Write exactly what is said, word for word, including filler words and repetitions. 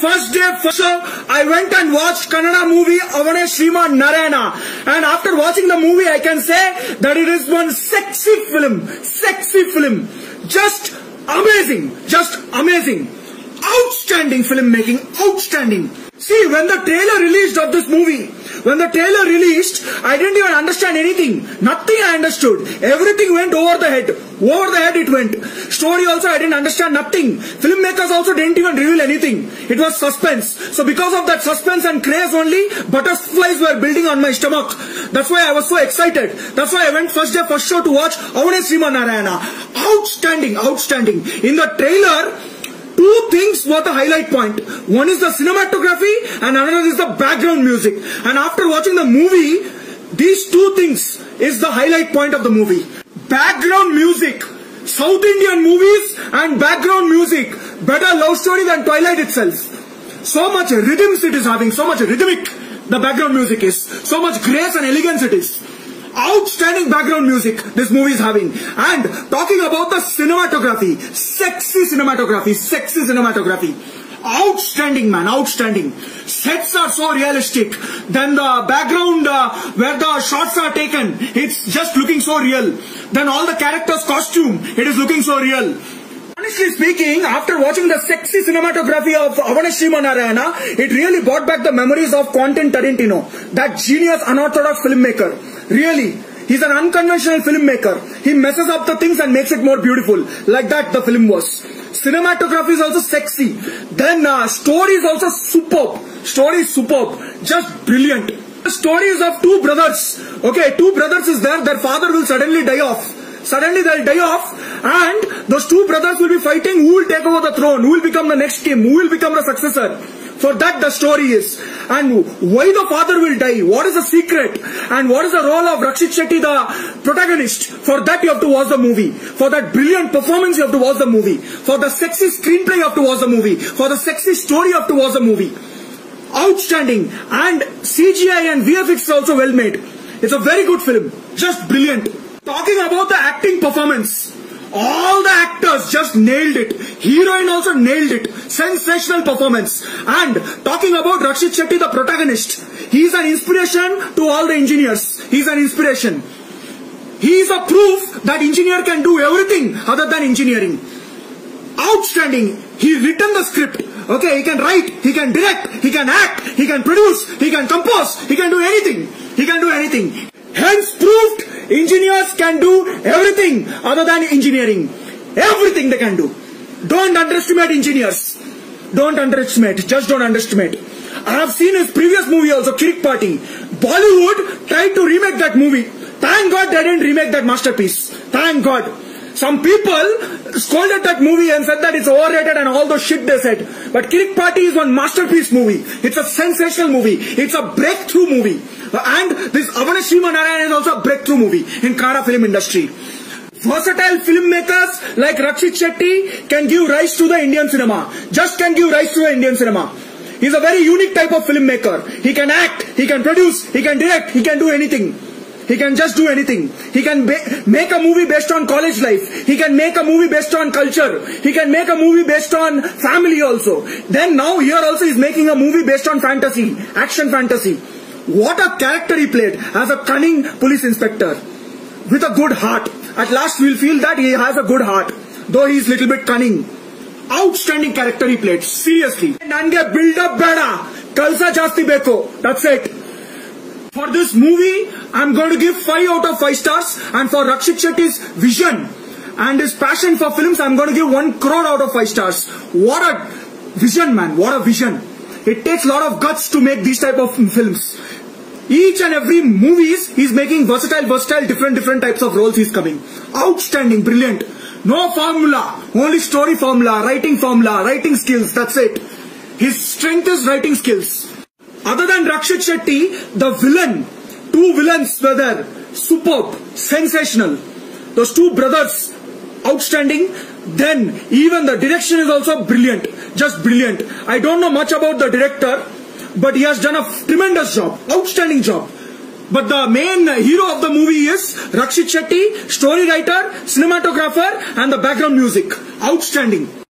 first day, first show, I went and watched Kannada movie Avane Sriman Narayana. And after watching the movie, I can say that it is one sexy film. Sexy film. Just amazing. Just amazing. Outstanding filmmaking. Outstanding. See, when the trailer released of this movie, when the trailer released, I didn't even understand anything. Nothing I understood. Everything went over the head. Over the head it went. Story also I didn't understand nothing. Filmmakers also didn't even reveal anything. It was suspense. So because of that suspense and craze only, butterflies were building on my stomach. That's why I was so excited. That's why I went first day, first show to watch Avane Sriman Narayana. Outstanding, outstanding. In the trailer, two things were the highlight point. One is the cinematography and another is the background music. And after watching the movie, these two things is the highlight point of the movie. Background music. South Indian movies and background music. Better love story than Twilight itself. So much rhythms it is having. So much rhythmic the background music is. So much grace and elegance it is. Outstanding background music this movie is having. And talking about the cinematography, sexy cinematography, sexy cinematography. Outstanding, man, outstanding. Sets are so realistic. Then the background uh, where the shots are taken, it's just looking so real. Then all the characters' costume, it is looking so real. Honestly speaking, after watching the sexy cinematography of Avane Sriman Narayana, it really brought back the memories of Quentin Tarantino, that genius, unorthodox filmmaker. Really, he's an unconventional filmmaker. He messes up the things and makes it more beautiful. Like that the film was. Cinematography is also sexy. Then uh, story is also superb. Story is superb. Just brilliant. The story is of two brothers. Okay, two brothers is there. Their father will suddenly die off. Suddenly they'll die off and those two brothers will be fighting who will take over the throne, who will become the next king, who will become the successor. For that the story is. And why the father will die, what is the secret, and what is the role of Rakshit Shetty, the protagonist. For that you have to watch the movie. For that brilliant performance you have to watch the movie. For the sexy screenplay you have to watch the movie. For the sexy story you have to watch the movie. Outstanding. And C G I and V F X is also well made. It's a very good film. Just brilliant. Talking about the acting performance, all the actors just nailed it. Heroine also nailed it. Sensational performance. And talking about Rakshit Shetty, the protagonist, he is an inspiration to all the engineers. He is an inspiration. He is a proof that engineer can do everything other than engineering. Outstanding. He written the script. Okay, he can write, he can direct, he can act, he can produce, he can compose, he can do anything. He can do anything. Hence proved engineers can do everything other than engineering. Everything they can do. Don't underestimate engineers. Don't underestimate. Just don't underestimate. I have seen his previous movie also, Kirik Party. Bollywood tried to remake that movie. Thank God they didn't remake that masterpiece. Thank God. Some people scolded that movie and said that it's overrated and all those shit they said. But Kirik Party is one masterpiece movie. It's a sensational movie. It's a breakthrough movie. And this Avane Sriman Narayana is also a breakthrough movie in Kannada film industry. Versatile filmmakers like Rakshit Shetty can give rise to the Indian cinema. Just can give rise to the Indian cinema. He's a very unique type of filmmaker. He can act, he can produce, he can direct, he can do anything. He can just do anything. He can make a movie based on college life. He can make a movie based on culture. He can make a movie based on family also. Then now here also he's making a movie based on fantasy, action fantasy. What a character he played as a cunning police inspector with a good heart. At last we'll feel that he has a good heart, though he is little bit cunning. Outstanding character he played, seriously. Nange build up beda, kalsa jasti beko. That's it. For this movie, I'm going to give five out of five stars. And for Rakshit Shetty's vision and his passion for films, I'm going to give one crore out of five stars. What a vision, man. What a vision. It takes a lot of guts to make these type of films. Each and every movies, he's making versatile, versatile, different, different types of roles he's coming. Outstanding, brilliant. No formula, only story formula, writing formula, writing skills, that's it. His strength is writing skills. Other than Rakshit Shetty, the villain, two villains were there, superb, sensational. Those two brothers, outstanding. Then even the direction is also brilliant, just brilliant. I don't know much about the director, but he has done a tremendous job, outstanding job. But the main hero of the movie is Rakshit Shetty, story writer, cinematographer and the background music. Outstanding.